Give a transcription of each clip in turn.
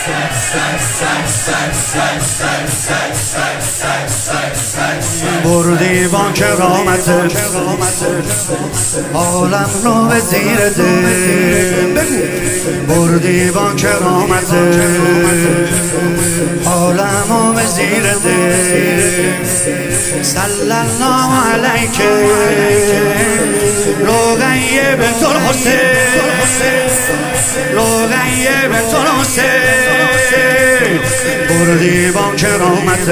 بردی با کرامت عالم رو به زیر دل، بردی با کرامت عالم رو به زیر دل. صلی الله علیک رقیه بنت الحسین، رقیه بنت الحسین، بردی با کرامت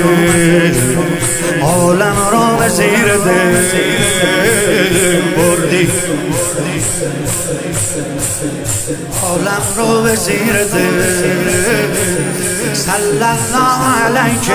عالم را به زیر دل، بردی عالم را به زیر دل. صلی الله علیک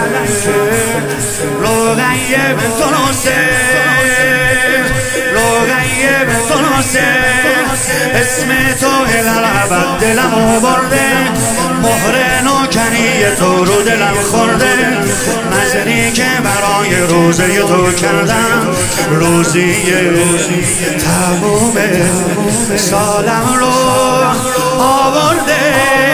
رقیه بنت الحسین، رقیه بنت الحسین، اسم تو الالعبد دلمو برده، مهر نوکری تو رو دلم خورده، نظری که برای روزه تو کردم، روزیه تموم سالم رو آورده.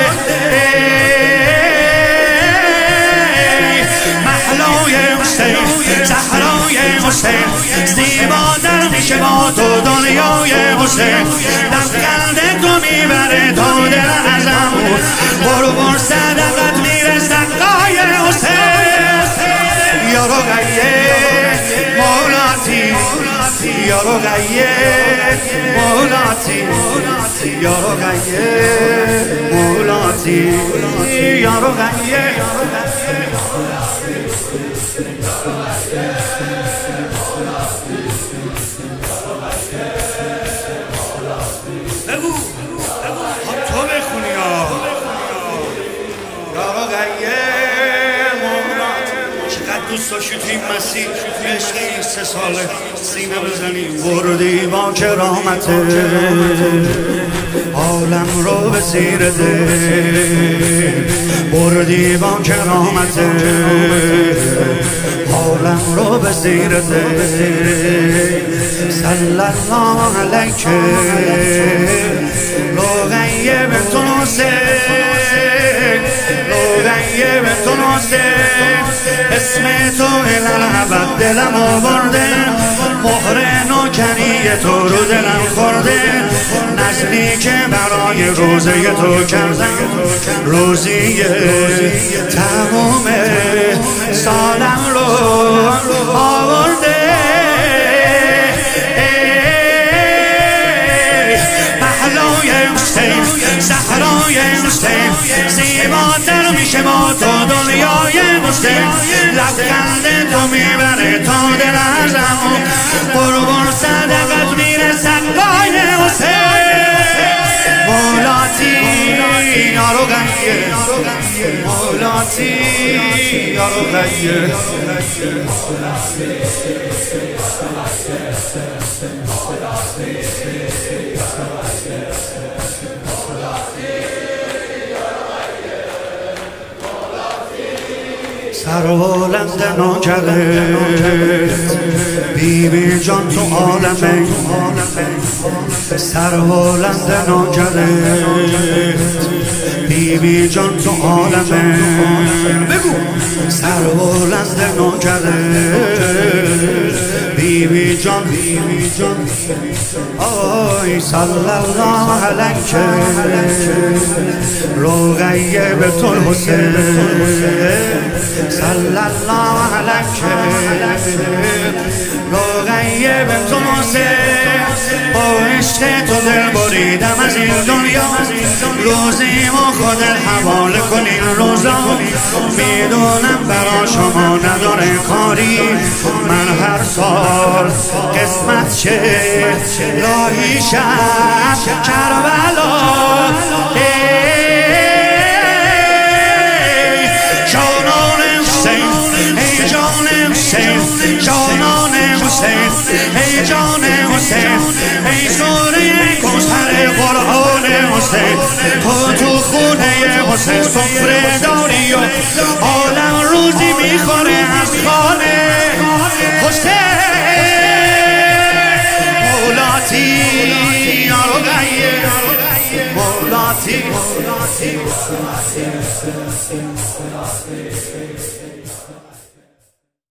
محلای حسین، زهرای حسین، زیباتر میشه با تو دنیای حسین، لبخند تو میبره تا دل ازم، قربون صدقت میره سقای حسین. یا رقیه مولاتی، یا رقیه مولاتی، یا رقیه مولاتی، یا رقیه بگو تو بخونی یا رقیه مولاتی. چقدر دوست داشتی تو این مسیر عشقی 3 ساله سینه بزنی. بردی با کرامت عالم رو به زیر دل، بردی با کرامت عالم رو به زیر دل. صلی الله علیک رقیه بنت الحسین، رقیه بنت الحسین، اسم تو الالعبد دلمو برده، مهر نوکری تو رو دلم خورده، نزلی که برای روزه تو کردم، روزیه تموم سالم رو آورده. محلای حسین، زهرای حسین، زیباتر میشه با تو دنیای حسین، لبخند تو میبره تا دل ازم، قربون صدقت میره سقای حسین. مولاتی یا رقیه مولاتی، یا رقیه سربلند نوکرت بی بی جان تو عالمه، سربلند نوکرت بی بی جان تو عالمه، بگو سربلند نوکرت بی بی جان، بی بی جان. آی صلی الله علیک رقیه بنت الحسین، صلی الله علیک رقیه بنت الحسین، با عشق تو دل بریدم از این دنیا، روزی ما خودت حواله کنی روزا، میدونم برا شما نداره کاری، من هر سال قسمت چه لاهی شب کربلا، جانان حسین، ای جان حسین، جانان حسین، ای جان حسین، ای سوره کوثر قرآن حسین، تو خونه حسین سفره داری و عالم روزی میخوره از خانه حسین. مولاتی یا رقیه مولاتی. مولاتی